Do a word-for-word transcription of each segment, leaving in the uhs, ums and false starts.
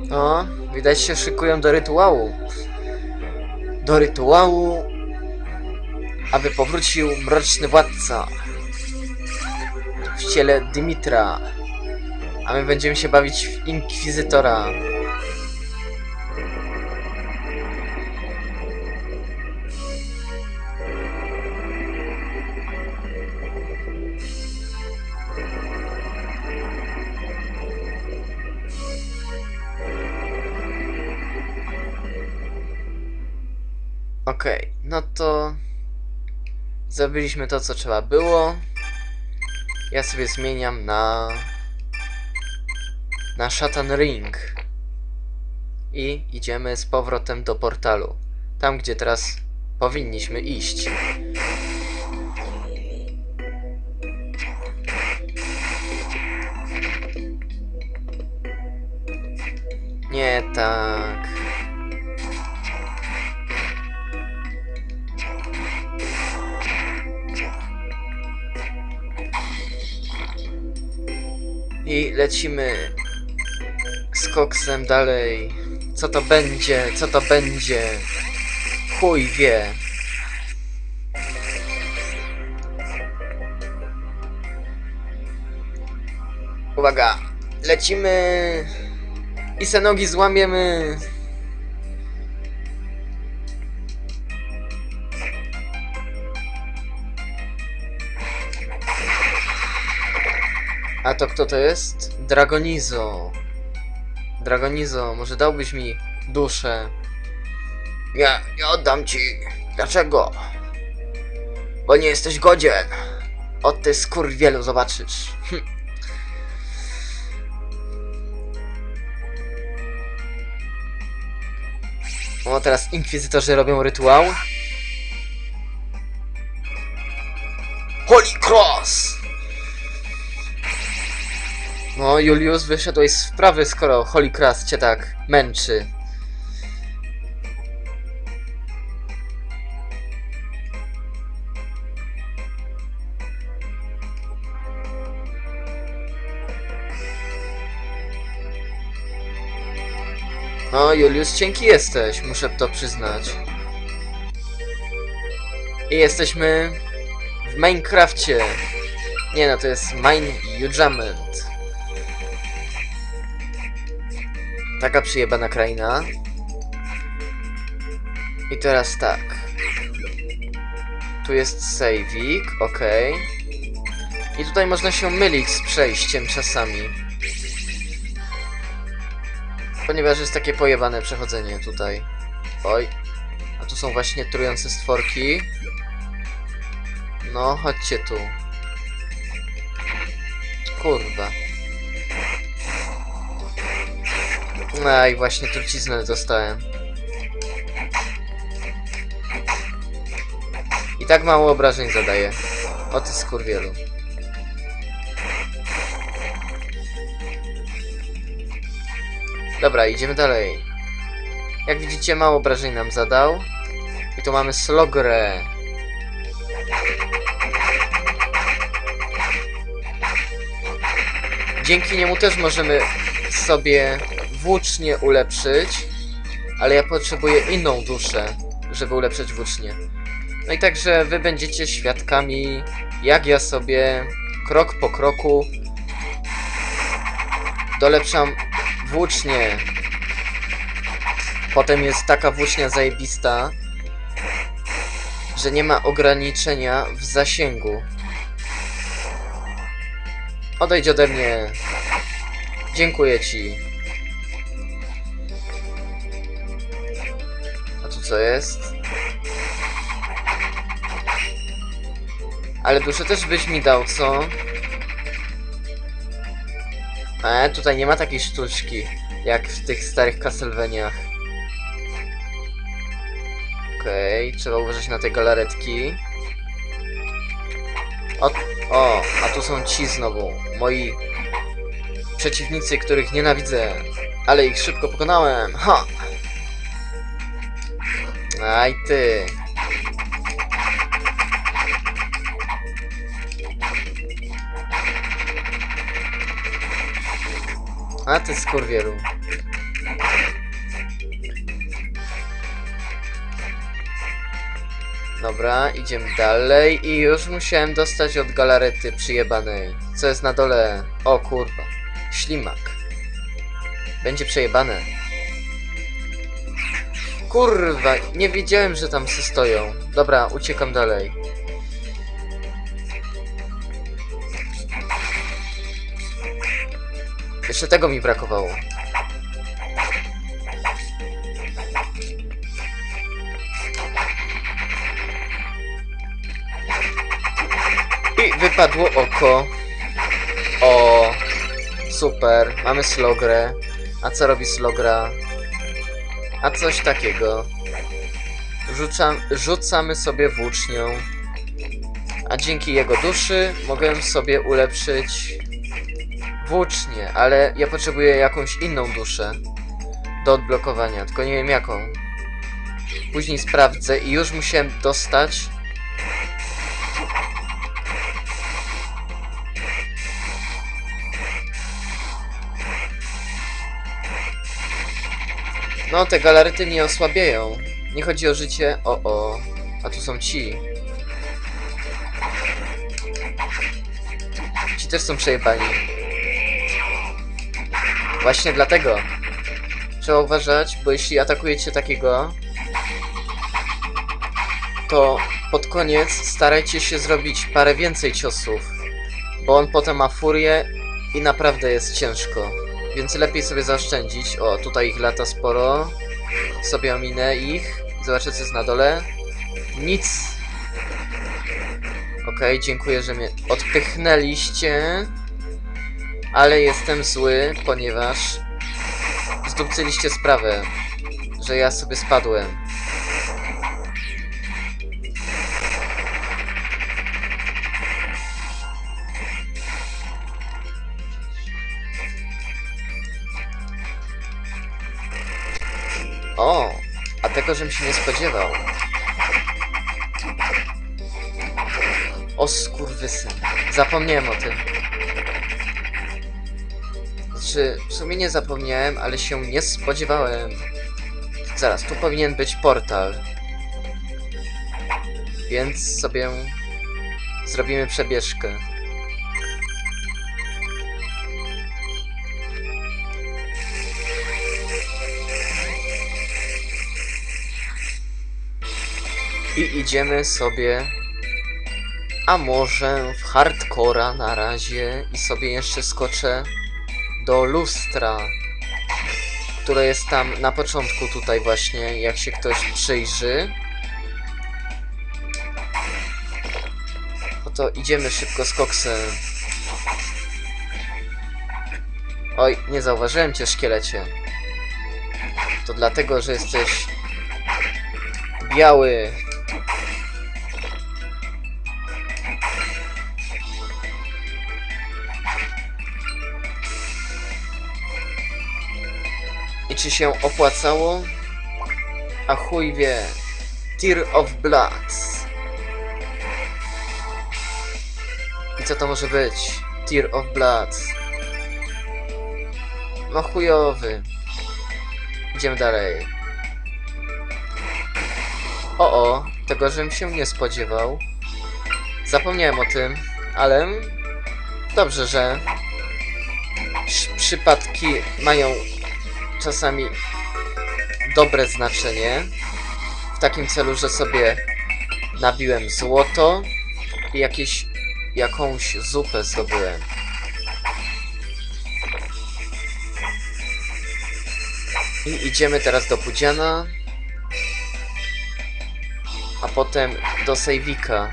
O, widać się szykują do rytuału. Do rytuału, aby powrócił mroczny władca w ciele Dymitra. A my będziemy się bawić w Inkwizytora. Okej, okay, no to zrobiliśmy to, co trzeba było. Ja sobie zmieniam na na Shatan Ring i idziemy z powrotem do portalu, tam gdzie teraz powinniśmy iść. Nie tak. I lecimy z koksem dalej. Co to będzie? Co to będzie? Chuj wie. Uwaga. Lecimy. I se nogi złamiemy. A to kto to jest? Dragonizo. Dragonizo, może dałbyś mi duszę? Nie, nie oddam ci. Dlaczego? Bo nie jesteś godzien. Od ty skurwielu zobaczysz. Hm. O, teraz inkwizytorzy robią rytuał. Holy Cross! No, Julius, wyszedłeś z wprawy, skoro Holy Cross cię tak męczy. No, Julius, cienki jesteś, muszę to przyznać. I jesteśmy w Minecrafcie. Nie no, to jest Mine Judgment. Taka przyjebana kraina. I teraz tak. Tu jest saveik, ok. I tutaj można się mylić z przejściem czasami. Ponieważ jest takie pojebane przechodzenie tutaj. Oj. A tu są właśnie trujące stworki. No, chodźcie tu. Kurwa. No i właśnie truciznę dostałem. I tak mało obrażeń zadaje. O ty skurwielu. Dobra, idziemy dalej. Jak widzicie, mało obrażeń nam zadał. I tu mamy Slogrę. Dzięki niemu też możemy sobie włócznie ulepszyć. Ale ja potrzebuję inną duszę, żeby ulepszyć włócznie. No i także wy będziecie świadkami, jak ja sobie krok po kroku dolepszam włócznie. Potem jest taka włócznia zajebista, że nie ma ograniczenia w zasięgu. Odejdź ode mnie. Dziękuję ci. A tu co jest? Ale duszę też byś mi dał, co? E, tutaj nie ma takiej sztuczki, jak w tych starych Castlevaniach. Okej, okay, trzeba uważać na te galaretki. O, o, a tu są ci znowu, moi przeciwnicy, których nienawidzę. Ale ich szybko pokonałem, ha! Aj ty. A ty skurwielu. Dobra, idziemy dalej i już musiałem dostać od galarety przyjebanej. Co jest na dole? O kurwa. Ślimak. Będzie przejebane. Kurwa, nie wiedziałem, że tam se stoją. Dobra, uciekam dalej. Jeszcze tego mi brakowało. I wypadło oko. O, super. Mamy slogrę. A co robi slogra? A coś takiego. Rzucam, rzucamy sobie włócznią. A dzięki jego duszy mogę sobie ulepszyć włócznie, ale ja potrzebuję jakąś inną duszę do odblokowania, tylko nie wiem jaką. Później sprawdzę i już musiałem dostać. No, te galaryty mnie osłabiają. Nie chodzi o życie. O, o. A tu są ci. Ci też są przejebani. Właśnie dlatego. Trzeba uważać, bo jeśli atakujecie takiego, to pod koniec starajcie się zrobić parę więcej ciosów. Bo on potem ma furię i naprawdę jest ciężko. Więc lepiej sobie zaoszczędzić. O, tutaj ich lata sporo. Sobie ominę ich. Zobaczę, co jest na dole. Nic. Okej, okay, dziękuję, że mnie odpychnęliście. Ale jestem zły, ponieważ zdupcyliście sprawę, że ja sobie spadłem. O, a tego, żebym się nie spodziewał. O skurwysyn. Zapomniałem o tym. Znaczy, w sumie nie zapomniałem, ale się nie spodziewałem. Zaraz, tu powinien być portal. Więc sobie zrobimy przebieżkę. I idziemy sobie, a może w hardcora na razie i sobie jeszcze skoczę do lustra, które jest tam na początku tutaj właśnie, jak się ktoś przyjrzy. Oto idziemy szybko z koksem. Oj, nie zauważyłem cię, szkielecie. To dlatego, że jesteś biały. I czy się opłacało? A chuj wie. Tear of Blood. I co to może być? Tear of Blood. No chujowy. Idziemy dalej. O, o. Tego, żebym się nie spodziewał. Zapomniałem o tym, ale dobrze, że przypadki mają czasami dobre znaczenie. W takim celu, że sobie nabiłem złoto i jakieś, jakąś zupę zdobyłem. I idziemy teraz do Pudziana. A potem do Sejwika.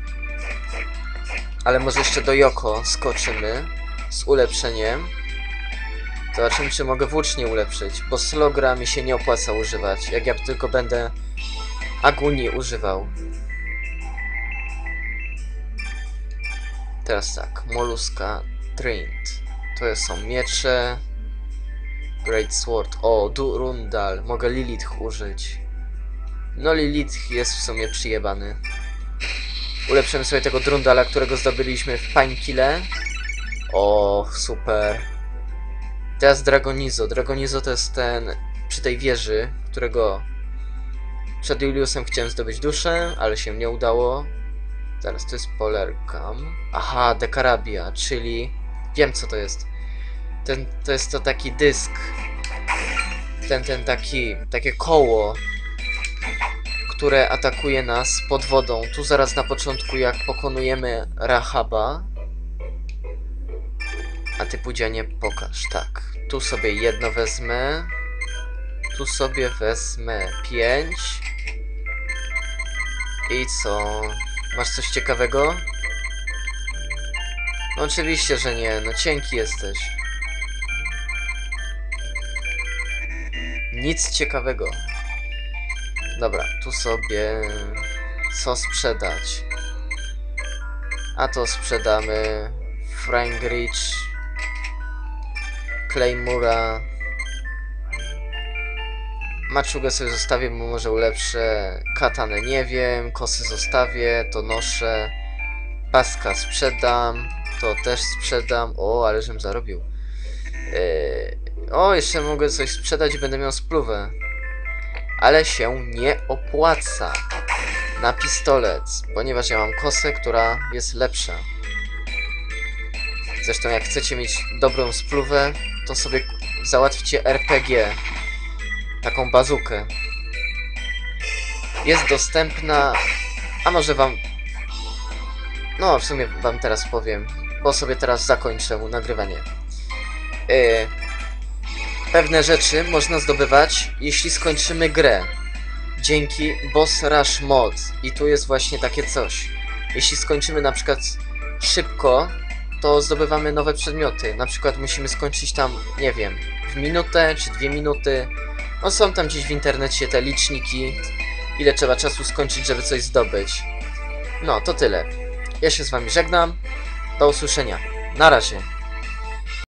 Ale może jeszcze do Yoko skoczymy z ulepszeniem. Zobaczymy, czy mogę włócznie ulepszyć, bo slogra mi się nie opłaca używać, jak ja tylko będę Aguni używał. Teraz tak, Moluska, Trained. To są miecze. Great Sword. O, Durundal. Mogę Lilith użyć. No Lilith jest w sumie przyjebany. Ulepszymy sobie tego Drundala, którego zdobyliśmy w Painkille. O, super. Teraz Dragonizo. Dragonizo to jest ten przy tej wieży, którego Przed Juliusem chciałem zdobyć duszę, ale się nie udało. Zaraz, to jest Polercam. Aha, Dekarabia, czyli... Wiem, co to jest. Ten, to jest to taki dysk. Ten, ten taki... Takie koło, które atakuje nas pod wodą. Tu zaraz na początku, jak pokonujemy Rahaba. A ty, Pudzianie, pokaż. Tak. Tu sobie jedno wezmę. Tu sobie wezmę pięć. I co? Masz coś ciekawego? No oczywiście, że nie. No cienki jesteś. Nic ciekawego. Dobra, tu sobie... Co sprzedać? A to sprzedamy... Frankridge... Claymura... Maczugę sobie zostawię, bo może ulepszę. Katanę nie wiem, kosy zostawię, to noszę. Paska sprzedam, to też sprzedam. O, ale żem zarobił. Yy... O, jeszcze mogę coś sprzedać i będę miał spluwę. Ale się nie opłaca na pistolet, ponieważ ja mam kosę, która jest lepsza. Zresztą jak chcecie mieć dobrą spluwę, to sobie załatwcie R P G. Taką bazukę. Jest dostępna... A może wam... No, w sumie wam teraz powiem, bo sobie teraz zakończę nagrywanie. Yy, pewne rzeczy można zdobywać, jeśli skończymy grę. Dzięki Boss Rush Mod. I tu jest właśnie takie coś. Jeśli skończymy na przykład szybko, to zdobywamy nowe przedmioty. Na przykład musimy skończyć tam, nie wiem, w minutę czy dwie minuty. No są tam gdzieś w internecie te liczniki, ile trzeba czasu skończyć, żeby coś zdobyć. No, to tyle. Ja się z wami żegnam. Do usłyszenia. Na razie.